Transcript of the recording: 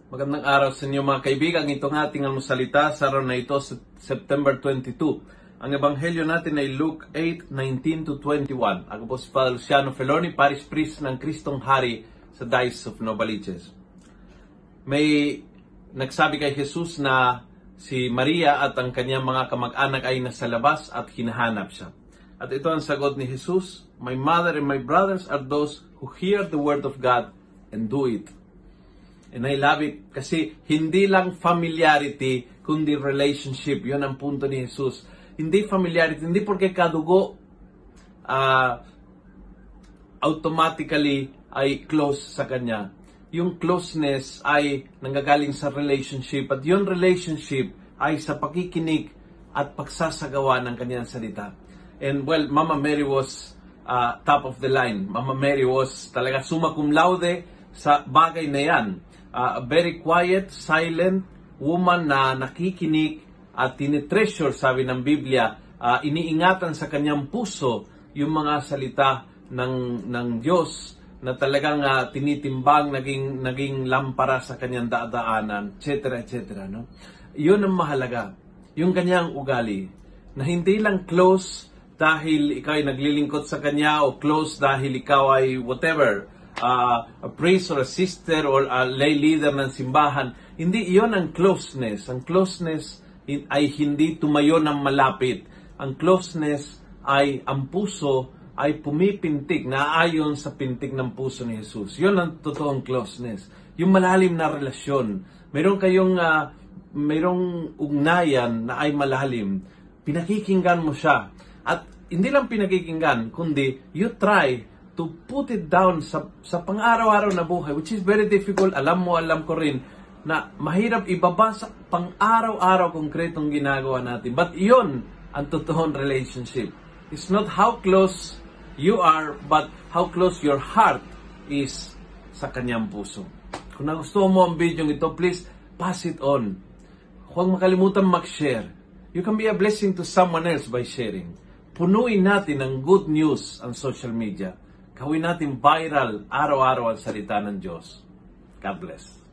Magandang araw sa inyo mga kaibigan. Ito ng ating almusalita sa araw na ito, September 22. Ang ebanghelyo natin ay Luke 8:19-21. Ako po si Father Luciano Feloni, Parish Priest ng Kristong Hari sa Diocese of Novaliches. May nagsabi kay Jesus na si Maria at ang kanyang mga kamag-anak ay nasa labas at hinahanap siya. At ito ang sagot ni Jesus, "My mother and my brothers are those who hear the word of God and do it." And I love it kasi hindi lang familiarity, kundi relationship. Yun ang punto ni Jesus. Hindi familiarity, hindi porque kadugo automatically ay close sa Kanya. Yung closeness ay nanggagaling sa relationship at yung relationship ay sa pakikinig at pagsasagawa ng Kanyang salita. And well, Mama Mary was top of the line. Mama Mary was talaga summa cum laude sa bagay na yan. A very quiet, silent woman na nakikinig at tinitreasure, sabi ng Biblia, iniingatan sa kanyang puso yung mga salita ng Diyos na talagang tinitimbang, naging lampara sa kanyang dadaanan, etc. etc. No? Yun ang mahalaga. Yung kanyang ugali, na hindi lang close dahil ikaw ay naglilingkod sa kanya o close dahil ikaw ay whatever, a priest or a sister or a lay leader ng simbahan. Hindi iyon ang closeness. Ang closeness ay hindi tumayo ng malapit. Ang closeness ay ang puso ay pumipintig, naayon sa pintig ng puso ni Jesus. Yun ang totoong closeness. Yung malalim na relasyon. Mayroong ugnayan na ay malalim. Pinakikinggan mo siya. At hindi lang pinakikinggan, kundi you try to put it down sa pang-araw-araw na buhay, which is very difficult. Alam ko rin, na mahirap ibaba sa pang-araw-araw konkretong ginagawa natin. But yun ang totoong relationship. It's not how close you are, but how close your heart is sa kanyang puso. Kung nagustuhan mo ang video ito, please pass it on. Huwag makalimutan mag-share. You can be a blessing to someone else by sharing. Punuin natin ng good news ang social media. Gawin natin viral araw-araw ang salita ng Diyos. God bless.